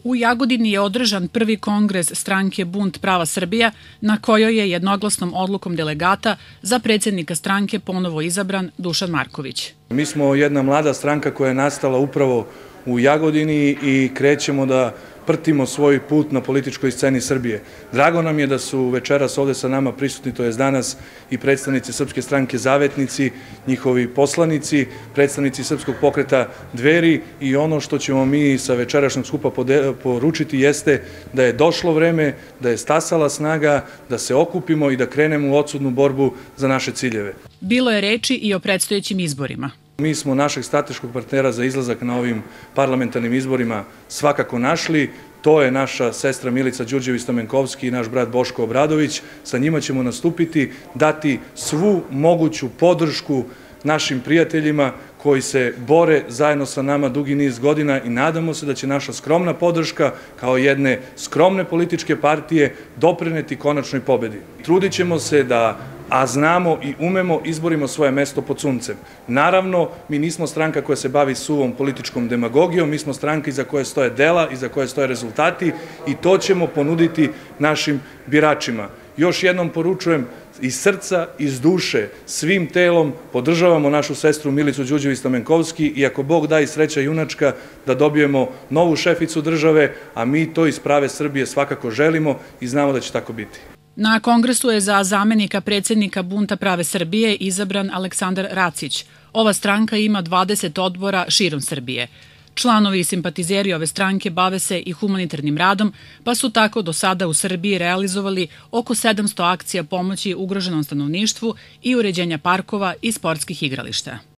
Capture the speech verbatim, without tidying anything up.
U Jagodini je održan prvi kongres stranke Bunt prava Srbija, na kojoj je jednoglasnom odlukom delegata za predsjednika stranke ponovo izabran Dušan Marković. Mi smo jedna mlada stranka koja je nastala upravo u Jagodini i krećemo da prtimo svoj put na političkoj sceni Srbije. Drago nam je da su večeras ovde sa nama prisutni, to je danas, i predstavnici Srpske stranke Zavetnici, njihovi poslanici, predstavnici Srpskog pokreta Dveri, i ono što ćemo mi sa večerašnjeg skupa poručiti jeste da je došlo vreme, da je stasala snaga, da se okupimo i da krenemo u odsudnu borbu za naše ciljeve. Bilo je reči i o predstojećim izborima. Mi smo našeg strateškog partnera za izlazak na ovim parlamentarnim izborima svakako našli. To je naša sestra Milica Đurđević-Stamenkovski i naš brat Boško Obradović. Sa njima ćemo nastupiti, dati svu moguću podršku našim prijateljima koji se bore zajedno sa nama dugi niz godina i nadamo se da će naša skromna podrška kao jedne skromne političke partije doprineti konačnoj pobedi. Trudit ćemo se da, a znamo i umemo, izborimo svoje mesto pod suncem. Naravno, mi nismo stranka koja se bavi suvom političkom demagogijom, mi smo stranka iza koje stoje dela, iza koje stoje rezultati, i to ćemo ponuditi našim biračima. Još jednom poručujem, iz srca, iz duše, svim telom podržavamo našu sestru Milicu Đurđević-Stamenkovski i ako Bog da i sreća junačka da dobijemo novu šeficu države, a mi to iz prave Srbije svakako želimo i znamo da će tako biti. Na kongresu je za zamenika predsjednika Bunta prave Srbije izabran Aleksandar Racić. Ova stranka ima dvadeset odbora širom Srbije. Članovi i simpatizeri ove stranke bave se i humanitarnim radom, pa su tako do sada u Srbiji realizovali oko sedamsto akcija pomoći ugroženom stanovništvu i uređenja parkova i sportskih igrališta.